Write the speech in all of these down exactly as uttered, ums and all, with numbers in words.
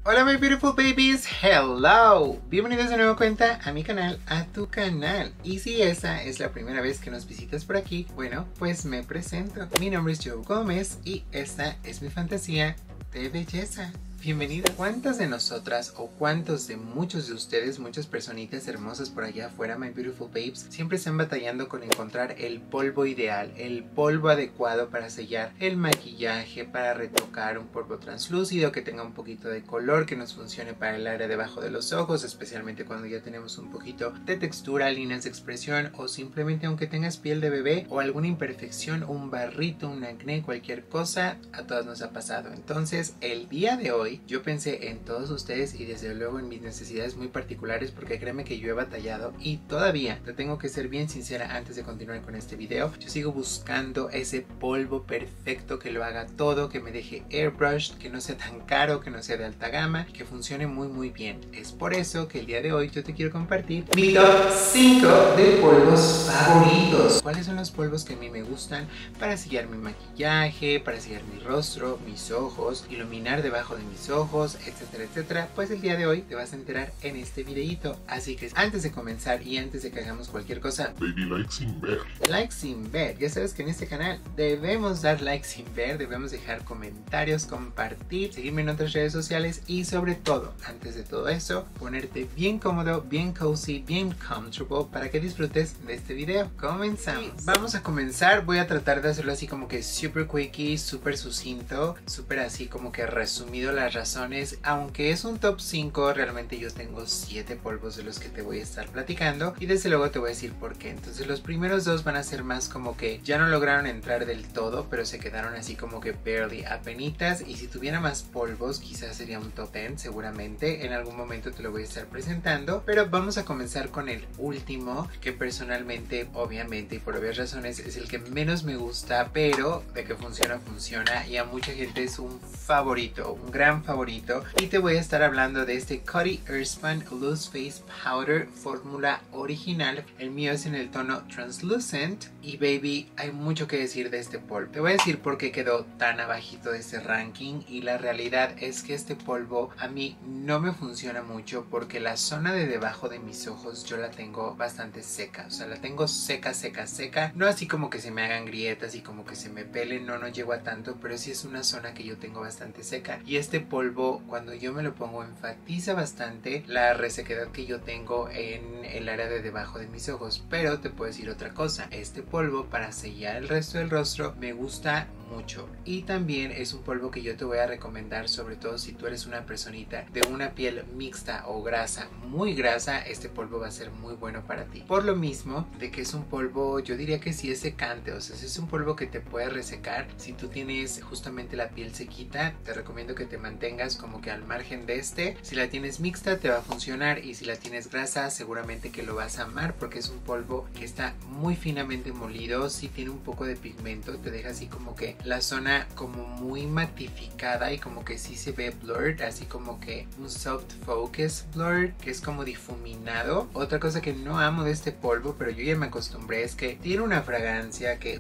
Hola my beautiful babies, hello, bienvenidos de nuevo cuenta a mi canal, a tu canal. Y si esta es la primera vez que nos visitas por aquí, bueno, pues me presento. Mi nombre es Joe Gómez y esta es mi fantasía de belleza. Bienvenida. ¿Cuántas de nosotras o cuántos de muchos de ustedes, muchas personitas hermosas por allá afuera, my beautiful babes, siempre están batallando con encontrar el polvo ideal, el polvo adecuado para sellar el maquillaje, para retocar un polvo translúcido que tenga un poquito de color, que nos funcione para el área debajo de los ojos, especialmente cuando ya tenemos un poquito de textura, líneas de expresión, o simplemente aunque tengas piel de bebé o alguna imperfección, un barrito, un acné, cualquier cosa, a todas nos ha pasado. Entonces, el día de hoy yo pensé en todos ustedes y desde luego en mis necesidades muy particulares, porque créeme que yo he batallado y todavía te tengo que ser bien sincera antes de continuar con este video. Yo sigo buscando ese polvo perfecto que lo haga todo, que me deje airbrushed, que no sea tan caro, que no sea de alta gama, que funcione muy muy bien. Es por eso que el día de hoy yo te quiero compartir mi top cinco de polvos favoritos. ¿Cuáles son los polvos que a mí me gustan para sellar mi maquillaje, para sellar mi rostro, mis ojos, iluminar debajo de mis ojos, etcétera, etcétera? Pues el día de hoy te vas a enterar en este videito. Así que antes de comenzar y antes de que hagamos cualquier cosa, baby, like sin ver. Like sin ver. Ya sabes que en este canal debemos dar like sin ver, debemos dejar comentarios, compartir, seguirme en otras redes sociales y sobre todo, antes de todo eso, ponerte bien cómodo, bien cozy, bien comfortable para que disfrutes de este video. Comenzamos. Vamos a comenzar. Voy a tratar de hacerlo así como que super quickie, super sucinto, super así como que resumido las razones. Aunque es un top cinco, realmente yo tengo siete polvos de los que te voy a estar platicando y desde luego te voy a decir por qué. Entonces los primeros dos van a ser más como que ya no lograron entrar del todo, pero se quedaron así como que barely, apenitas, y si tuviera más polvos quizás sería un top diez seguramente. En algún momento te lo voy a estar presentando, pero vamos a comenzar con el último, que personalmente, obviamente y por obvias razones, es el que menos me gusta, pero de que funciona, funciona y a mucha gente es un favorito, un gran favorito, y te voy a estar hablando de este Coty Airspun Loose Face Powder fórmula original. El mío es en el tono Translucent y baby, hay mucho que decir de este polvo. Te voy a decir por qué quedó tan abajito de este ranking, y la realidad es que este polvo a mí no me funciona mucho porque la zona de debajo de mis ojos yo la tengo bastante seca, o sea, la tengo seca, seca, seca, no así como que se me hagan grietas y como que se me pelen, no, no llego a tanto, pero sí es una zona que yo tengo bastante seca, y este polvo cuando yo me lo pongo enfatiza bastante la resequedad que yo tengo en el área de debajo de mis ojos. Pero te puedo decir otra cosa, este polvo para sellar el resto del rostro me gusta mucho, y también es un polvo que yo te voy a recomendar, sobre todo si tú eres una personita de una piel mixta o grasa, muy grasa. Este polvo va a ser muy bueno para ti, por lo mismo de que es un polvo, yo diría que sí es secante, o sea, es un polvo que te puede resecar. Si tú tienes justamente la piel sequita, te recomiendo que te mantengas como que al margen de este. Si la tienes mixta te va a funcionar, y si la tienes grasa seguramente que lo vas a amar, porque es un polvo que está muy finamente molido, sí tiene un poco de pigmento, te deja así como que la zona como muy matificada y como que sí se ve blurred, así como que un soft focus blurred, que es como difuminado. Otra cosa que no amo de este polvo, pero yo ya me acostumbré, es que tiene una fragancia que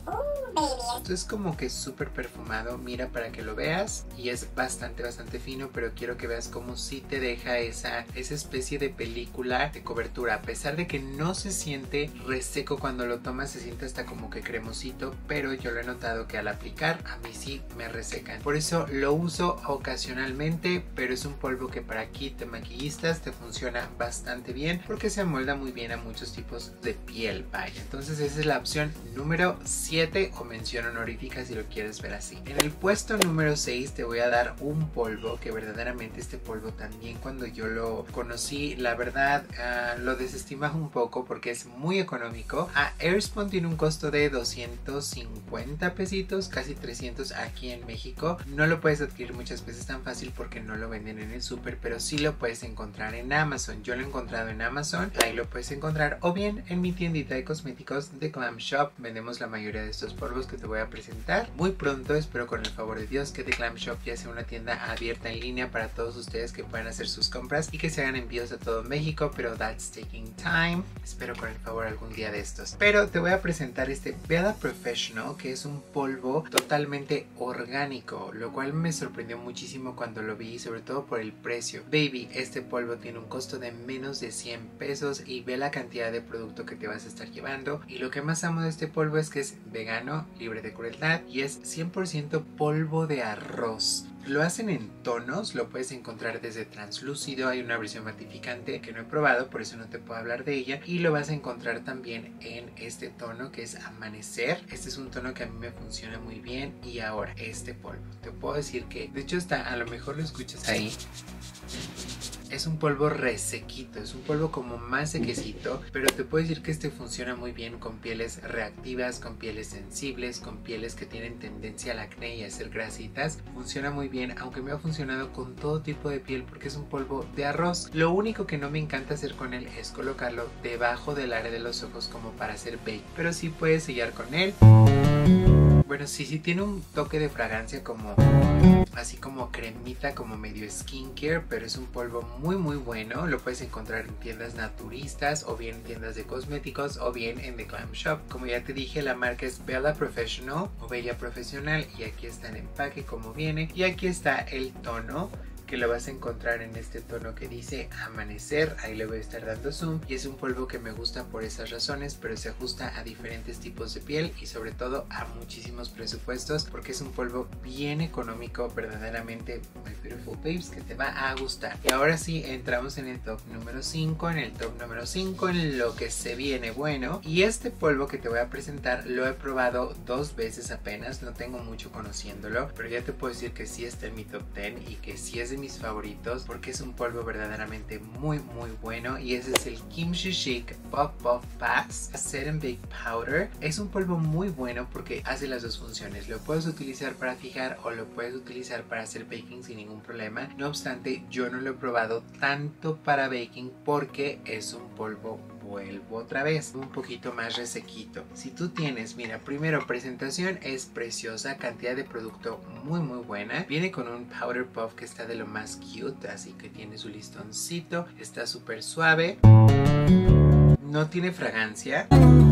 esto es como que súper perfumado. Mira para que lo veas, y es bastante bastante fino, pero quiero que veas como si te deja esa, esa especie de película de cobertura, a pesar de que no se siente reseco cuando lo tomas, se siente hasta como que cremosito, pero yo lo he notado que al aplicar a mí sí me resecan. Por eso lo uso ocasionalmente, pero es un polvo que para kit de maquillistas te funciona bastante bien porque se amolda muy bien a muchos tipos de piel, vaya. Entonces esa es la opción número siete, o mención honorífica si lo quieres ver así. En el puesto número seis te voy a dar un polvo que verdaderamente este polvo también cuando yo lo conocí, la verdad uh, lo desestimaba un poco porque es muy económico. A Airspun tiene un costo de doscientos cincuenta pesitos, casi trescientos aquí en México. No lo puedes adquirir muchas veces tan fácil porque no lo venden en el súper, pero sí lo puedes encontrar en Amazon. Yo lo he encontrado en Amazon, ahí lo puedes encontrar, o bien en mi tiendita de cosméticos de Glam Shop. Vendemos la mayoría de estos polvos polvos que te voy a presentar muy pronto. Espero con el favor de Dios que The Glam Shop ya sea una tienda abierta en línea para todos ustedes que puedan hacer sus compras y que se hagan envíos a todo México, pero that's taking time. Espero con el favor algún día de estos. Pero te voy a presentar este Bella Professional, que es un polvo totalmente orgánico, lo cual me sorprendió muchísimo cuando lo vi, sobre todo por el precio. Baby, este polvo tiene un costo de menos de cien pesos y ve la cantidad de producto que te vas a estar llevando. Y lo que más amo de este polvo es que es vegano, libre de crueldad y es cien por ciento polvo de arroz. Lo hacen en tonos, lo puedes encontrar desde translúcido, hay una versión matificante que no he probado, por eso no te puedo hablar de ella, y lo vas a encontrar también en este tono que es amanecer. Este es un tono que a mí me funciona muy bien. Y ahora este polvo, te puedo decir que, de hecho está, a lo mejor lo escuchas ahí, es un polvo resequito, es un polvo como más sequecito, pero te puedo decir que este funciona muy bien con pieles reactivas, con pieles sensibles, con pieles que tienen tendencia al acné y a hacer grasitas. Funciona muy bien, aunque me ha funcionado con todo tipo de piel porque es un polvo de arroz. Lo único que no me encanta hacer con él es colocarlo debajo del área de los ojos como para hacer bake, pero sí puedes sellar con él. Bueno, sí, sí tiene un toque de fragancia como así como cremita, como medio skincare, pero es un polvo muy muy bueno. Lo puedes encontrar en tiendas naturistas o bien en tiendas de cosméticos o bien en The Glam Shop. Como ya te dije, la marca es Bella Professional o Bella Profesional y aquí está el empaque como viene y aquí está el tono, que lo vas a encontrar en este tono que dice amanecer. Ahí le voy a estar dando zoom y es un polvo que me gusta por esas razones, pero se ajusta a diferentes tipos de piel y sobre todo a muchísimos presupuestos porque es un polvo bien económico, verdaderamente my beautiful babes, que te va a gustar. Y ahora sí entramos en el top número cinco, en el top número cinco en lo que se viene bueno. Y este polvo que te voy a presentar lo he probado dos veces apenas, no tengo mucho conociéndolo, pero ya te puedo decir que sí está en mi top diez y que sí es de mis favoritos porque es un polvo verdaderamente muy muy bueno y ese es el Kimchi Chic Puff Puff Pass Set and Bake Powder. Es un polvo muy bueno porque hace las dos funciones, lo puedes utilizar para fijar o lo puedes utilizar para hacer baking sin ningún problema. No obstante, yo no lo he probado tanto para baking porque es un polvo, vuelvo otra vez, un poquito más resequito. Si tú tienes, mira, primero presentación es preciosa, cantidad de producto muy muy buena, viene con un powder puff que está de lo más cute, así que tiene su listoncito, está súper suave, no tiene fragancia.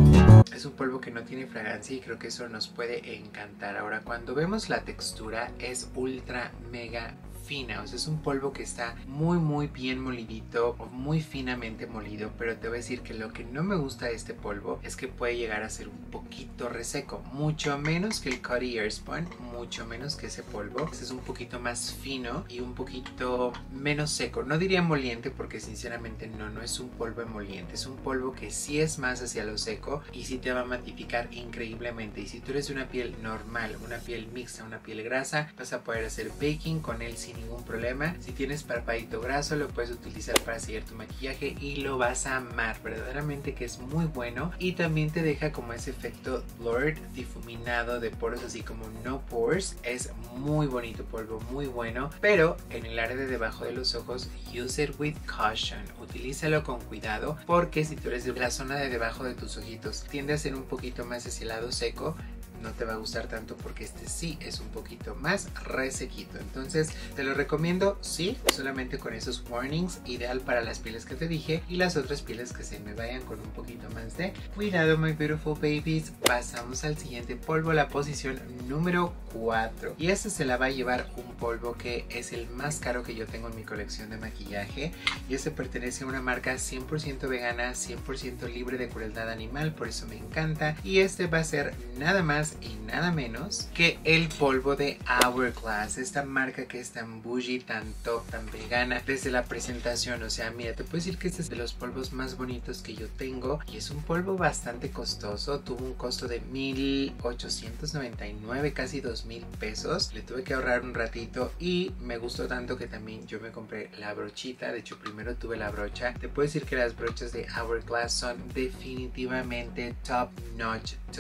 Es un polvo que no tiene fragancia y creo que eso nos puede encantar. Ahora, cuando vemos la textura es ultra mega fina, o sea, es un polvo que está muy muy bien molidito o muy finamente molido, pero te voy a decir que lo que no me gusta de este polvo es que puede llegar a ser un poquito reseco, mucho menos que el Coty Airspun, mucho menos que ese polvo. Este es un poquito más fino y un poquito menos seco, no diría emoliente porque sinceramente no, no es un polvo emoliente, es un polvo que sí es más hacia lo seco y sí te va a matificar increíblemente. Y si tú eres una piel normal, una piel mixta, una piel grasa, vas a poder hacer baking con él sin ningún problema. Si tienes parpadito graso lo puedes utilizar para sellar tu maquillaje y lo vas a amar, verdaderamente que es muy bueno y también te deja como ese efecto blurred, difuminado de poros así como no pores. Es muy bonito polvo, muy bueno, pero en el área de debajo de los ojos use it with caution, utilízalo con cuidado porque si tú eres de la zona de debajo de tus ojitos tiende a ser un poquito más hacia el lado seco, no te va a gustar tanto porque este sí es un poquito más resequito. Entonces te lo recomiendo, sí, solamente con esos warnings, ideal para las pieles que te dije y las otras pieles que se me vayan con un poquito más de cuidado, my beautiful babies. Pasamos al siguiente polvo, la posición número cuatro, y este se la va a llevar un polvo que es el más caro que yo tengo en mi colección de maquillaje y este pertenece a una marca cien por ciento vegana, cien por ciento libre de crueldad animal, por eso me encanta, y este va a ser nada más y nada menos que el polvo de Hourglass, esta marca que es tan bougie, tan top, tan vegana desde la presentación. O sea, mira, te puedo decir que este es de los polvos más bonitos que yo tengo y es un polvo bastante costoso, tuvo un costo de mil ochocientos noventa y nueve, casi dos mil pesos, le tuve que ahorrar un ratito y me gustó tanto que también yo me compré la brochita. De hecho, primero tuve la brocha. Te puedo decir que las brochas de Hourglass son definitivamente top notch, top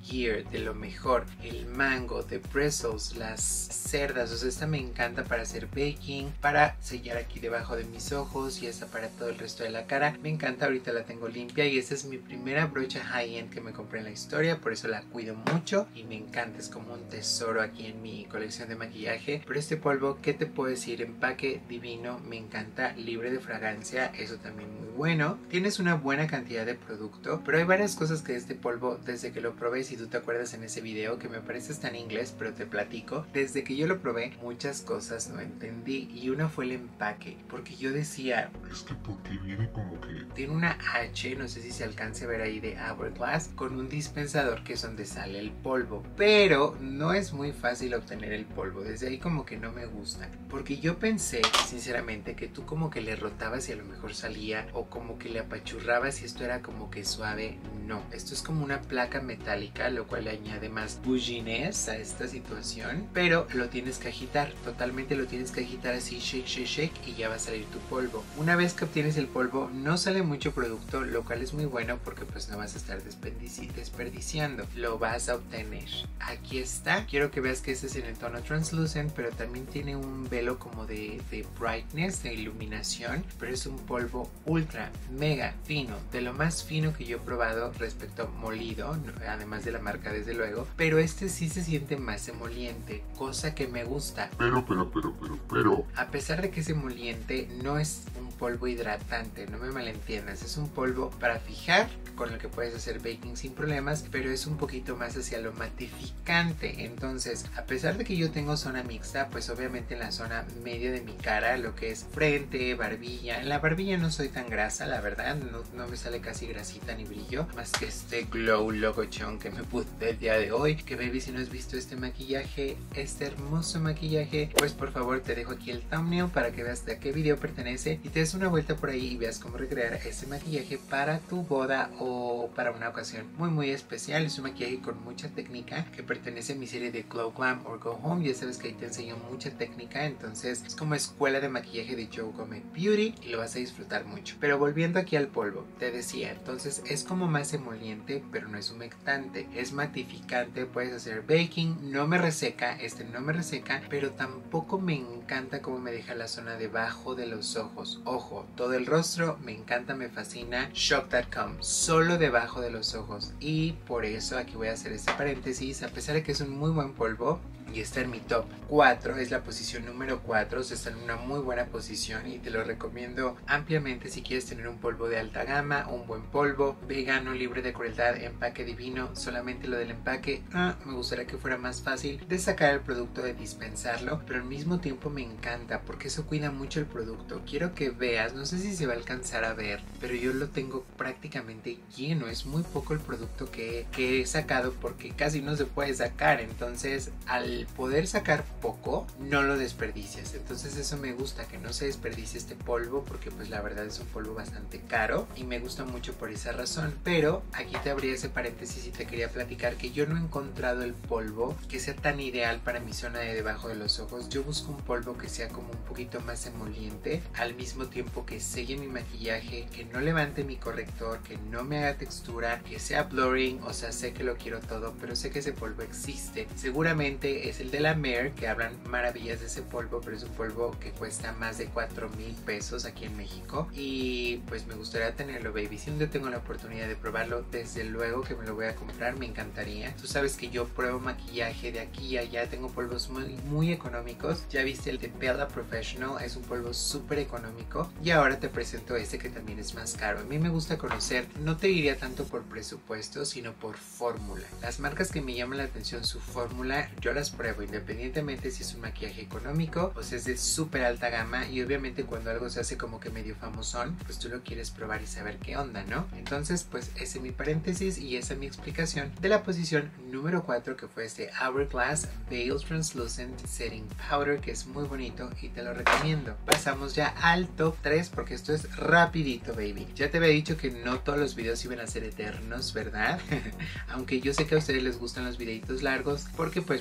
Gear, de lo mejor, el mango, de bristles, las cerdas. O sea, esta me encanta para hacer baking, para sellar aquí debajo de mis ojos, y esta para todo el resto de la cara. Me encanta, ahorita la tengo limpia y esta es mi primera brocha high-end que me compré en la historia, por eso la cuido mucho y me encanta, es como un tesoro aquí en mi colección de maquillaje. Pero este polvo, ¿qué te puedo decir? Empaque divino, me encanta, libre de fragancia, eso también muy bueno. Tienes una buena cantidad de producto, pero hay varias cosas que este polvo, desde que lo probé, si tú te acuerdas en ese video que me parece está en inglés, pero te platico, desde que yo lo probé muchas cosas no entendí, y una fue el empaque, porque yo decía, es que porque viene como que tiene una H, no sé si se alcance a ver ahí, de Hourglass, con un dispensador que es donde sale el polvo, pero no es muy fácil obtener el polvo. Desde ahí como que no me gusta, porque yo pensé sinceramente que tú como que le rotabas y a lo mejor salía, o como que le apachurrabas y esto era como que suave. No, esto es como una placa metálica, lo cual le añade más bouginess a esta situación, pero lo tienes que agitar, totalmente lo tienes que agitar así, shake, shake, shake, y ya va a salir tu polvo. Una vez que obtienes el polvo no sale mucho producto, lo cual es muy bueno porque pues no vas a estar desperdici desperdiciando, lo vas a obtener. Aquí está, quiero que veas que este es en el tono translucent, pero también tiene un velo como de, de brightness, de iluminación, pero es un polvo ultra, mega fino, de lo más fino que yo he probado respecto a molido, además de la marca desde luego, pero este sí se siente más emoliente, cosa que me gusta. Pero, pero, pero, pero, pero... A pesar de que es emoliente, no es un polvo hidratante, no me malentiendas, es un polvo para fijar, con el que puedes hacer baking sin problemas, pero es un poquito más hacia lo matificante. Entonces, a pesar de que yo tengo zona mixta, pues obviamente en la zona media de mi cara, lo que es frente, barbilla, en la barbilla no soy tan grasa, la verdad, no, no me sale casi grasita ni brillo, más que este glow locochón que me puse el día de hoy. Que baby, si no has visto este maquillaje, este hermoso maquillaje, pues por favor te dejo aquí el thumbnail para que veas de a qué video pertenece y te des una vuelta por ahí y veas cómo recrear este maquillaje para tu boda o para una ocasión muy muy especial. Es un maquillaje con mucha técnica que pertenece a mi serie de Glow Glam or Go Home. Ya sabes que ahí te enseño mucha técnica, entonces es como escuela de maquillaje de Joe Gomez Beauty y lo vas a disfrutar mucho. Pero volviendo aquí al polvo, te decía, entonces es como más emoliente, pero no es humectante, es matificante, puedes hacer baking, no me reseca, este no me reseca, pero tampoco me encanta cómo me deja la zona debajo de los ojos. Ojo, todo el rostro me encanta, me fascina, shock punto com, solo debajo de los ojos, y por eso aquí voy a hacer este paréntesis. A pesar de que es un muy buen polvo y está en mi top cuatro, es la posición número cuatro, o sea, está en una muy buena posición y te lo recomiendo ampliamente si quieres tener un polvo de alta gama, un buen polvo, vegano, libre de crueldad, empaque divino. Solamente lo del empaque, ah, me gustaría que fuera más fácil de sacar el producto, de dispensarlo, pero al mismo tiempo me encanta porque eso cuida mucho el producto. Quiero que veas, no sé si se va a alcanzar a ver, pero yo lo tengo prácticamente lleno, es muy poco el producto que, que he sacado porque casi no se puede sacar, entonces al poder sacar poco no lo desperdicias. Entonces eso me gusta, que no se desperdicie este polvo, porque pues la verdad es un polvo bastante caro y me gusta mucho por esa razón. Pero aquí te abrí ese paréntesis y te quería platicar que yo no he encontrado el polvo que sea tan ideal para mi zona de debajo de los ojos. Yo busco un polvo que sea como un poquito más emoliente, al mismo tiempo que selle mi maquillaje, que no levante mi corrector, que no me haga textura, que sea blurring. O sea, sé que lo quiero todo, pero sé que ese polvo existe. Seguramente es el de la Mer, que hablan maravillas de ese polvo, pero es un polvo que cuesta más de cuatro mil pesos aquí en México y pues me gustaría tenerlo, baby. Si un día tengo la oportunidad de probarlo, desde luego que me lo voy a comprar, me encantaría. Tú sabes que yo pruebo maquillaje de aquí y allá, tengo polvos muy, muy económicos. Ya viste el de Bella Professional, es un polvo súper económico, y ahora te presento este que también es más caro. A mí me gusta conocer, no te diría tanto por presupuesto, sino por fórmula. Las marcas que me llaman la atención, su fórmula, yo las pruebo independientemente si es un maquillaje económico o si es de súper alta gama, y obviamente cuando algo se hace como que medio famosón, pues tú lo quieres probar y saber qué onda, ¿no? Entonces pues ese es mi paréntesis y esa es mi explicación de la posición número cuatro, que fue este Hourglass Veil Translucent Setting Powder, que es muy bonito y te lo recomiendo. Pasamos ya al top tres porque esto es rapidito, baby. Ya te había dicho que no todos los videos iban a ser eternos, ¿verdad? Aunque yo sé que a ustedes les gustan los videitos largos, porque pues me doy cuenta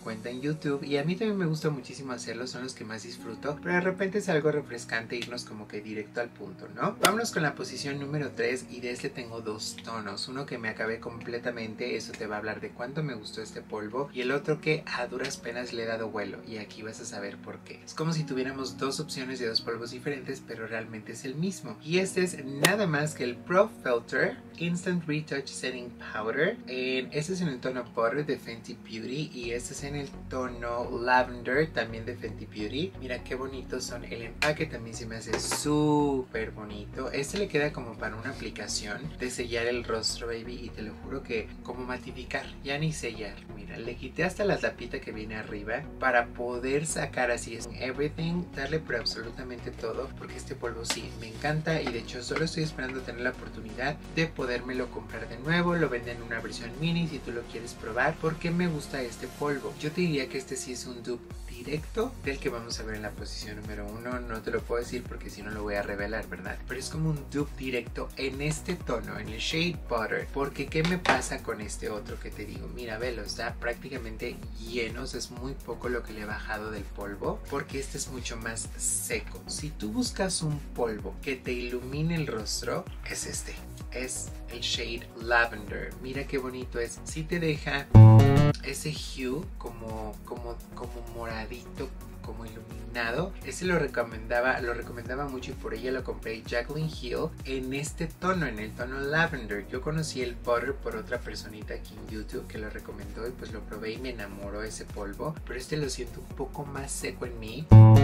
cuenta en YouTube y a mí también me gusta muchísimo hacerlo, son los que más disfruto, pero de repente es algo refrescante irnos como que directo al punto, ¿no? Vámonos con la posición número tres y de este tengo dos tonos, uno que me acabé completamente, eso te va a hablar de cuánto me gustó este polvo, y el otro que a duras penas le he dado vuelo, y aquí vas a saber por qué. Es como si tuviéramos dos opciones de dos polvos diferentes, pero realmente es el mismo, y este es nada más que el Pro Filter Instant Retouch Setting Powder. En, este es en el tono Butter de Fenty Beauty y este es en el tono Lavender también de Fenty Beauty. Mira qué bonitos son, el empaque también se me hace súper bonito. Este le queda como para una aplicación de sellar el rostro, baby, y te lo juro que como matificar, ya ni sellar. Mira, le quité hasta la tapita que viene arriba para poder sacar así es everything, darle por absolutamente todo, porque este polvo sí me encanta y de hecho solo estoy esperando tener la oportunidad de podérmelo comprar de nuevo. Lo venden en una versión mini si tú lo quieres probar. ¿Por qué me gusta este polvo? Yo te diría que este sí es un dupe directo del que vamos a ver en la posición número uno. No te lo puedo decir porque si no lo voy a revelar, ¿verdad? Pero es como un dupe directo en este tono, en el shade Butter. Porque ¿qué me pasa con este otro que te digo? Mira, velo, está prácticamente lleno, o sea, es muy poco lo que le he bajado del polvo, porque este es mucho más seco. Si tú buscas un polvo que te ilumine el rostro, es este. Es el shade Lavender. Mira qué bonito es. Sí te deja ese hue como, como, como moradito, como iluminado. Este lo recomendaba, lo recomendaba mucho y por ella lo compré, Jaclyn Hill, en este tono, en el tono Lavender. Yo conocí el Butter por otra personita aquí en YouTube que lo recomendó y pues lo probé y me enamoró ese polvo, pero este lo siento un poco más seco en mí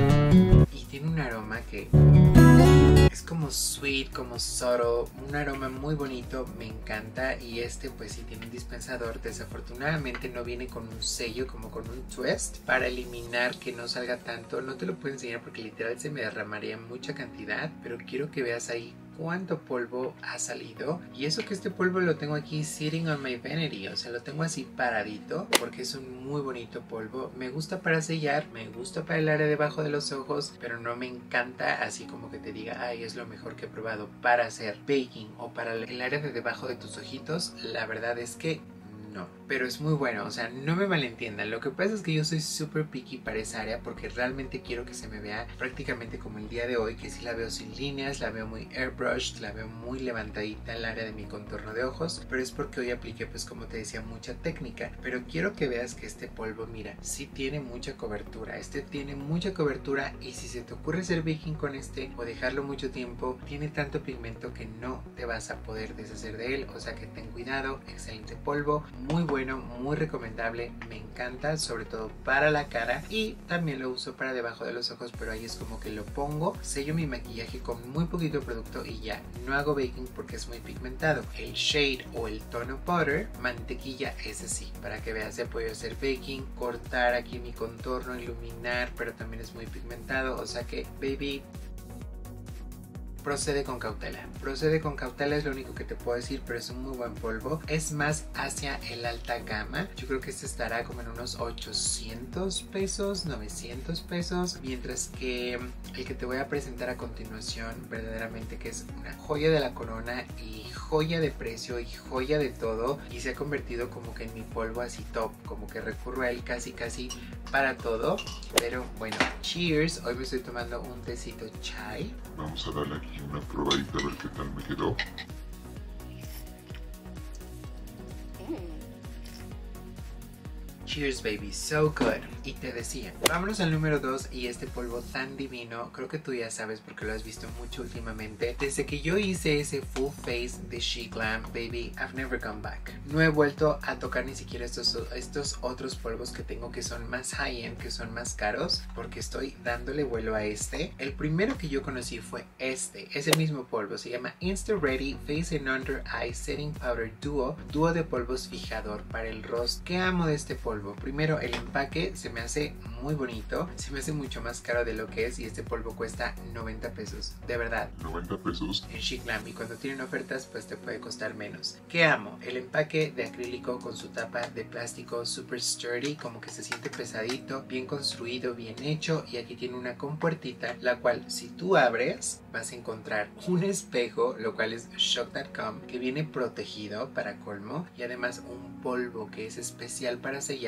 y tiene un aroma que es como sweet, como subtle, un aroma muy bonito, me encanta. Y este pues sí tiene un dispensador, desafortunadamente no viene con un sello como con un twist para eliminar que no salga tanto. No te lo puedo enseñar porque literal se me derramaría mucha cantidad, pero quiero que veas ahí cuánto polvo ha salido. Y eso que este polvo lo tengo aquí sitting on my vanity, o sea, lo tengo así paradito porque es un muy bonito polvo. Me gusta para sellar, me gusta para el área debajo de los ojos, pero no me encanta así como que te diga, ay, es lo mejor que he probado para hacer baking o para el área de debajo de tus ojitos. La verdad es que no, pero es muy bueno, o sea, no me malentiendan. Lo que pasa es que yo soy súper picky para esa área porque realmente quiero que se me vea prácticamente como el día de hoy, que sí la veo sin líneas, la veo muy airbrushed, la veo muy levantadita en el área de mi contorno de ojos, pero es porque hoy apliqué, pues como te decía, mucha técnica. Pero quiero que veas que este polvo, mira, sí tiene mucha cobertura, este tiene mucha cobertura y si se te ocurre hacer baking con este o dejarlo mucho tiempo, tiene tanto pigmento que no te vas a poder deshacer de él, o sea que ten cuidado. Excelente polvo, muy bueno, muy recomendable, me encanta, sobre todo para la cara y también lo uso para debajo de los ojos, pero ahí es como que lo pongo, sello mi maquillaje con muy poquito producto y ya, no hago baking porque es muy pigmentado. El shade o el tono Butter, mantequilla, ese sí, para que veas, ya puedo hacer baking, cortar aquí mi contorno, iluminar, pero también es muy pigmentado, o sea que, baby, procede con cautela. Procede con cautela es lo único que te puedo decir, pero es un muy buen polvo. Es más hacia el alta gama. Yo creo que este estará como en unos ochocientos pesos, novecientos pesos. Mientras que el que te voy a presentar a continuación, verdaderamente que es una joya de la corona y joya de precio y joya de todo. Y se ha convertido como que en mi polvo así top. Como que recurro a él casi casi para todo. Pero bueno, cheers. Hoy me estoy tomando un tecito chai. Vamos a darle aquí una probadita a ver qué tal me quedó. Cheers, baby, so good. Y te decía, vámonos al número dos y este polvo tan divino, creo que tú ya sabes porque lo has visto mucho últimamente. Desde que yo hice ese full face de She Glam, baby, I've never gone back. No he vuelto a tocar ni siquiera estos, estos otros polvos que tengo que son más high-end, que son más caros, porque estoy dándole vuelo a este. El primero que yo conocí fue este, es el mismo polvo, se llama Insta Ready Face and Under Eye Setting Powder Duo, dúo de polvos fijador para el rostro. ¿Qué amo de este polvo? Primero, el empaque se me hace muy bonito, se me hace mucho más caro de lo que es y este polvo cuesta noventa pesos, de verdad. noventa pesos. En She Glam, y cuando tienen ofertas pues te puede costar menos. ¿Qué amo? El empaque de acrílico con su tapa de plástico super sturdy, como que se siente pesadito, bien construido, bien hecho, y aquí tiene una compuertita, la cual si tú abres vas a encontrar un espejo, lo cual es shock punto com, que viene protegido para colmo, y además un polvo que es especial para sellar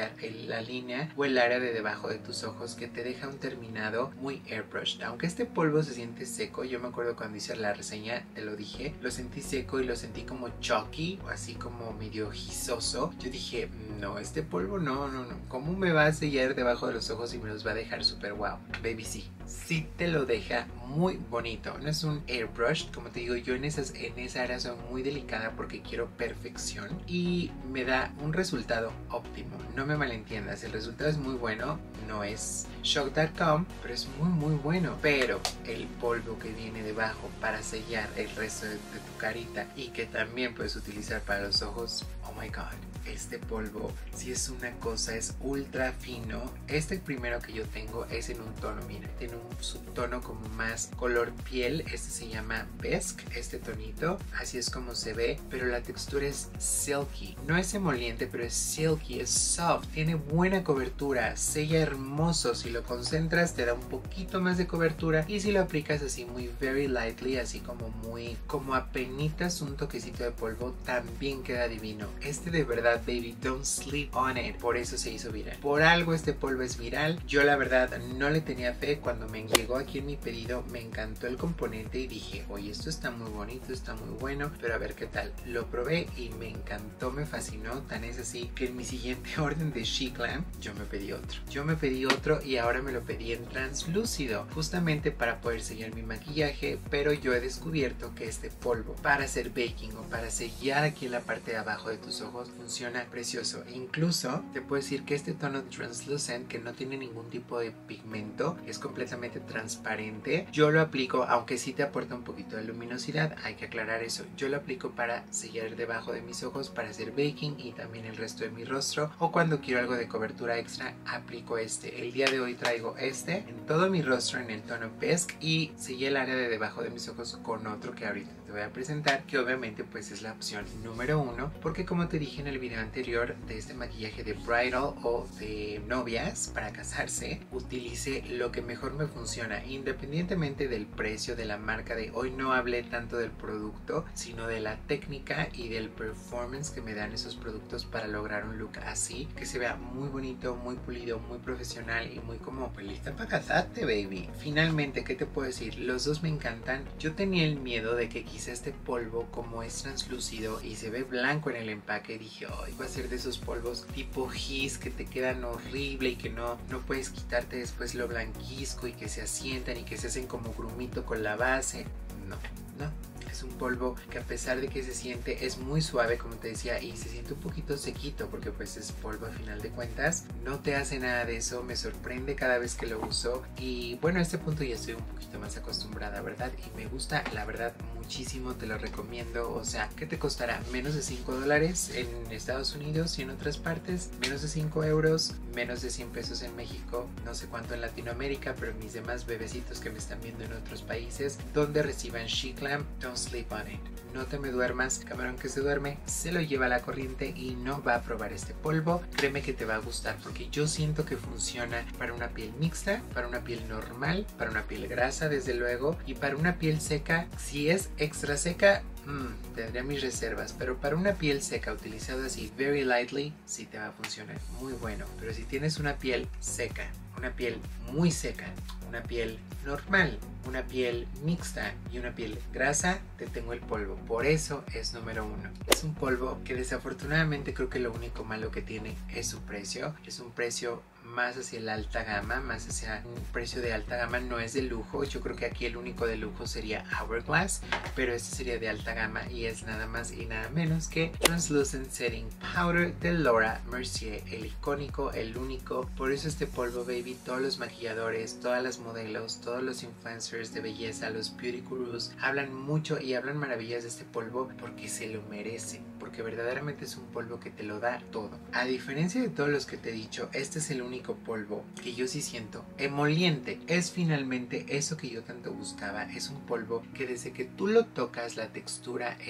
sellar el, la línea o el área de debajo de tus ojos, que te deja un terminado muy airbrushed. Aunque este polvo se siente seco, yo me acuerdo cuando hice la reseña, te lo dije, lo sentí seco y lo sentí como chalky, o así como medio gizoso. Yo dije, no, este polvo no, no, no, ¿cómo me va a sellar debajo de los ojos y me los va a dejar súper wow? Baby, sí, sí te lo deja muy bonito. No es un airbrush, como te digo, yo en, esas, en esa área soy muy delicada porque quiero perfección y me da un resultado óptimo. No me malentiendas, el resultado es muy bueno, no es shock punto com, pero es muy muy bueno. Pero el polvo que viene debajo para sellar el resto de, de tu carita y que también puedes utilizar para los ojos, oh my god, este polvo si es una cosa, es ultra fino. Este primero que yo tengo es en un tono, mira, tiene un subtono como más color piel, este se llama Bisque, este tonito, así es como se ve, pero la textura es silky, no es emoliente, pero es silky, es soft, tiene buena cobertura, sella hermoso. Si lo concentras te da un poquito más de cobertura y si lo aplicas así muy very lightly, así como muy, como apenitas un toquecito de polvo, también queda divino. Este de verdad, baby, don't sleep on it. Por eso se hizo viral. Por algo este polvo es viral. Yo la verdad no le tenía fe. Cuando me llegó aquí en mi pedido me encantó el componente y dije, oye, esto está muy bonito, está muy bueno, pero a ver qué tal. Lo probé y me encantó, me fascinó. Tan es así que en mi siguiente orden de SheGlam yo me pedí otro. Yo me pedí otro y ahora me lo pedí en translúcido, justamente para poder sellar mi maquillaje, pero yo he descubierto que este polvo para hacer baking o para sellar aquí en la parte de abajo de tus ojos funciona precioso. Incluso te puedo decir que este tono translucent, que no tiene ningún tipo de pigmento, es completamente transparente. Yo lo aplico, aunque sí te aporta un poquito de luminosidad, hay que aclarar eso. Yo lo aplico para sellar debajo de mis ojos, para hacer baking y también el resto de mi rostro, o cuando quiero algo de cobertura extra aplico este. El día de hoy traigo este en todo mi rostro en el tono Bisque y sellé el área de debajo de mis ojos con otro que ahorita te voy a presentar, que obviamente pues es la opción número uno, porque como te dije en el video anterior de este maquillaje de bridal o de novias para casarse, utilice lo que mejor me funciona, independientemente del precio, de la marca. De hoy no hablé tanto del producto, sino de la técnica y del performance que me dan esos productos para lograr un look así, que se vea muy bonito, muy pulido, muy profesional y muy como pues lista para casarte, baby. Finalmente, ¿qué te puedo decir? Los dos me encantan. Yo tenía el miedo de que quizá este polvo, como es translúcido y se ve blanco en el empaque, dije, ay, va a ser de esos polvos tipo gis que te quedan horrible y que no, no puedes quitarte después lo blanquisco y que se asientan y que se hacen como grumito con la base. No, no. Es un polvo que a pesar de que se siente, es muy suave, como te decía, y se siente un poquito sequito porque pues es polvo a final de cuentas. No te hace nada de eso, me sorprende cada vez que lo uso y bueno, a este punto ya estoy un poquito más acostumbrada, ¿verdad? Y me gusta, la verdad, muchísimo, te lo recomiendo. O sea, ¿qué te costará? Menos de cinco dólares en Estados Unidos y en otras partes, menos de cinco euros, menos de cien pesos en México, no sé cuánto en Latinoamérica, pero mis demás bebecitos que me están viendo en otros países donde reciban SheGlam, don't sleep on it. No te me duermas, camarón que se duerme se lo lleva a la corriente y no va a probar este polvo. Créeme que te va a gustar porque yo siento que funciona para una piel mixta, para una piel normal, para una piel grasa desde luego y para una piel seca. Si es extra seca, mmm, tendría mis reservas, pero para una piel seca utilizado así very lightly sí te va a funcionar muy bueno. Pero si tienes una piel seca, una piel muy seca, una piel normal, una piel mixta y una piel grasa, te tengo el polvo. Por eso es número uno. Es un polvo que desafortunadamente creo que lo único malo que tiene es su precio. Es un precio más hacia la alta gama, más hacia un precio de alta gama, no es de lujo. Yo creo que aquí el único de lujo sería Hourglass, pero este sería de alta gama y es nada más y nada menos que Translucent Setting Powder de Laura Mercier, el icónico, el único. Por eso este polvo, baby, todos los maquilladores, todas las modelos, todos los influencers de belleza, los beauty gurus, hablan mucho y hablan maravillas de este polvo porque se lo merece, porque verdaderamente es un polvo que te lo da todo. A diferencia de todos los que te he dicho, este es el único polvo que yo sí siento emoliente. Es finalmente eso que yo tanto buscaba. Es un polvo que desde que tú lo tocas la textura es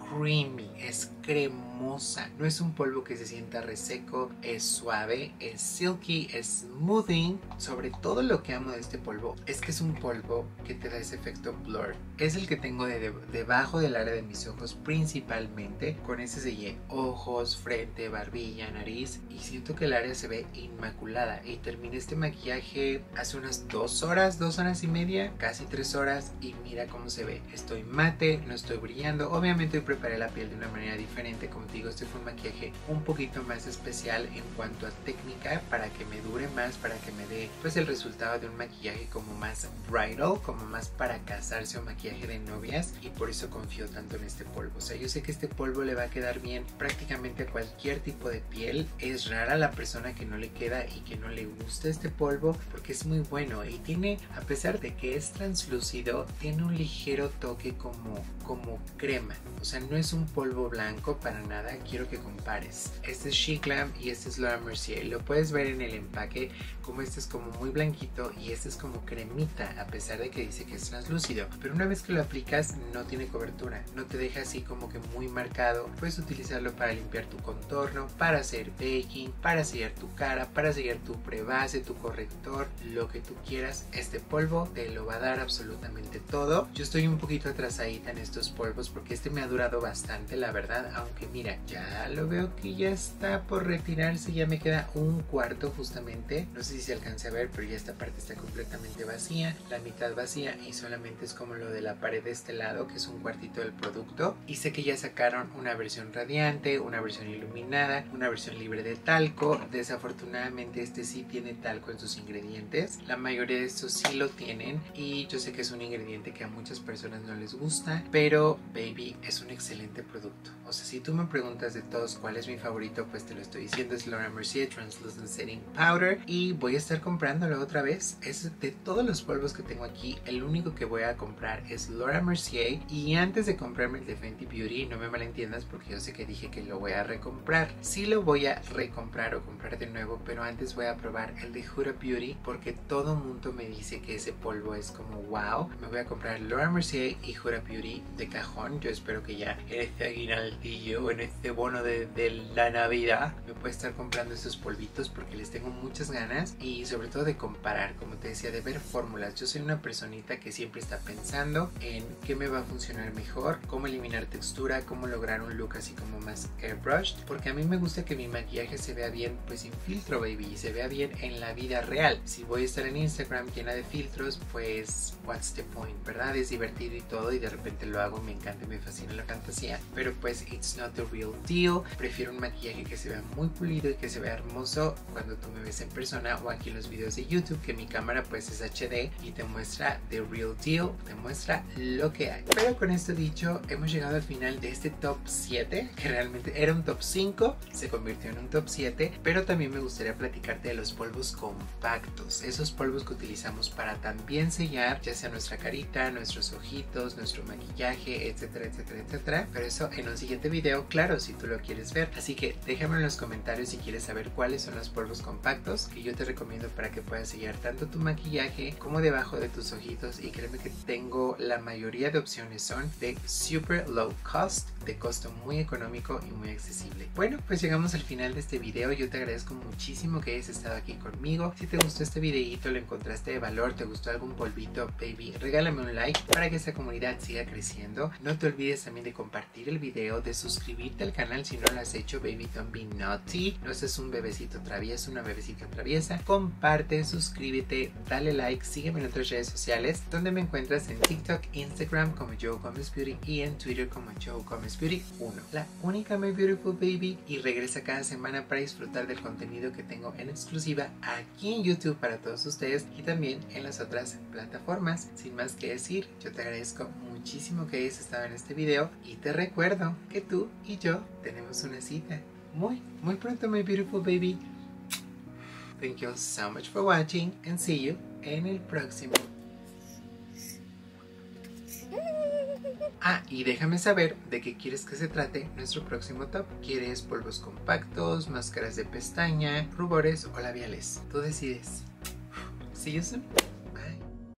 creamy, es cremosa. No es un polvo que se sienta reseco, es suave, es silky, es smoothing. Sobre todo lo que amo de este polvo es que es un polvo que te da ese efecto blur. Es el que tengo de, de, debajo del área de mis ojos principalmente. Con ese sellé ojos, frente, barbilla, nariz y siento que el área se ve inmaculada. Y terminé este maquillaje hace unas dos horas, dos horas y media, casi tres horas y mira cómo se ve. Estoy mate, no estoy brillando. Obviamente hoy preparé la piel de una manera diferente. Como te digo, este fue un maquillaje un poquito más especial en cuanto a técnica para que me dure más, para que me dé pues el resultado de un maquillaje como más bridal, como más para casarse o maquillaje de novias, y por eso confío tanto en este polvo. O sea, yo sé que este polvo le va a quedar bien prácticamente a cualquier tipo de piel. Es rara la persona que no le queda y que no le gusta este polvo porque es muy bueno y tiene, a pesar de que es translúcido, tiene un ligero toque como, como crema. O sea, no es un polvo blanco para nada. Quiero que compares. Este es She Glam y este es Laura Mercier. Lo puedes ver en el empaque como este es como muy blanquito y este es como cremita, a pesar de que dice que es translúcido. Pero una vez que lo aplicas no tiene cobertura, no te deja así como que muy marcado. Puedes utilizarlo para limpiar tu contorno, para hacer baking, para sellar tu cara, para sellar tu prebase, tu corrector, lo que tú quieras. Este polvo te lo va a dar absolutamente todo. Yo estoy un poquito atrasadita en estos polvos porque este me ha durado bastante, la verdad, aunque mira, ya lo veo que ya está por retirarse, ya me queda un cuarto justamente. No sé si se alcanza a ver, pero ya esta parte está completamente vacía, la mitad vacía y solamente es como lo de la pared de este lado, que es un cuartito del producto. Y sé que ya sacaron una versión radiante, una versión iluminada, una versión libre de talco. Desafortunadamente este sí tiene talco en sus ingredientes, la mayoría de estos sí lo tienen y yo sé que es un ingrediente que a muchas personas no les gusta, pero baby, es un excelente producto. O sea, si tú me preguntas de todos cuál es mi favorito, pues te lo estoy diciendo, es Laura Mercier Translucent Setting Powder y voy a estar comprándolo otra vez. Es de todos los polvos que tengo aquí, el único que voy a comprar es Laura Mercier. Y antes de comprarme el de Fenty Beauty, no me malentiendas porque yo sé que dije que lo voy a recomprar. Sí lo voy a recomprar o comprar de nuevo, pero antes voy a probar el de Huda Beauty porque todo mundo me dice que ese polvo es como wow. Me voy a comprar Laura Mercier y Huda Beauty de cajón. Yo espero que ya en este aguinaldillo o en este bono de, de la Navidad me pueda estar comprando estos polvitos porque les tengo muchas ganas y sobre todo de comparar, como te decía, de ver fórmulas. Yo soy una personita que siempre está pensando en qué me va a funcionar mejor, cómo eliminar textura, cómo lograr un look así como más airbrushed, porque a mí me gusta que mi maquillaje se vea bien pues sin filtro, baby, y se vea bien en la vida real. Si voy a estar en Instagram llena de filtros, pues what's the point, ¿verdad? Es divertido y todo y de repente lo hago, me encanta, me fascina la fantasía, pero pues it's not the real deal. Prefiero un maquillaje que se vea muy pulido y que se vea hermoso cuando tú me ves en persona o aquí en los videos de YouTube, que mi cámara pues es H D y te muestra the real deal, te muestra lo que hay. Pero con esto dicho, hemos llegado al final de este top siete, que realmente era un top cinco, se convirtió en un top siete, pero también me gustaría platicarte de los polvos compactos, esos polvos que utilizamos para también sellar ya sea nuestra carita, nuestros ojitos, nuestro maquillaje, etcétera, etcétera, etcétera. Pero eso en un siguiente video, claro, si tú lo quieres ver. Así que déjame en los comentarios si quieres saber cuáles son los polvos compactos que yo te recomiendo para que puedas sellar tanto tu maquillaje como debajo de tus ojitos. Y créeme que tengo la mayoría de opciones son de super low cost, de costo muy económico y muy accesible. Bueno, pues llegamos al final de este video. Yo te agradezco muchísimo que hayas estado aquí conmigo. Si te gustó este videito, lo encontraste de valor, te gustó algún polvito, baby, regálame un like para que esta comunidad siga creciendo. No te olvides también de compartir el video, de suscribirte al canal si no lo has hecho, baby, don't be naughty. No seas un bebecito travieso, una bebecita traviesa. Comparte, suscríbete, dale like, sígueme en otras redes sociales donde me encuentras en TikTok, Instagram como Joe Gomez Beauty y en Twitter como Joe Gomez Beauty uno. La única My Beautiful Baby, y regresa cada semana para disfrutar del contenido que tengo en exclusiva aquí en YouTube para todos ustedes y también en las otras plataformas. Sin más que decir, yo te agradezco muchísimo que hayas estado en este video y te recuerdo que tú y yo tenemos una cita muy, muy pronto, My Beautiful Baby. Thank you so much for watching and see you en el próximo. Ah, y déjame saber de qué quieres que se trate nuestro próximo top. ¿Quieres polvos compactos, máscaras de pestaña, rubores o labiales? Tú decides. See you soon.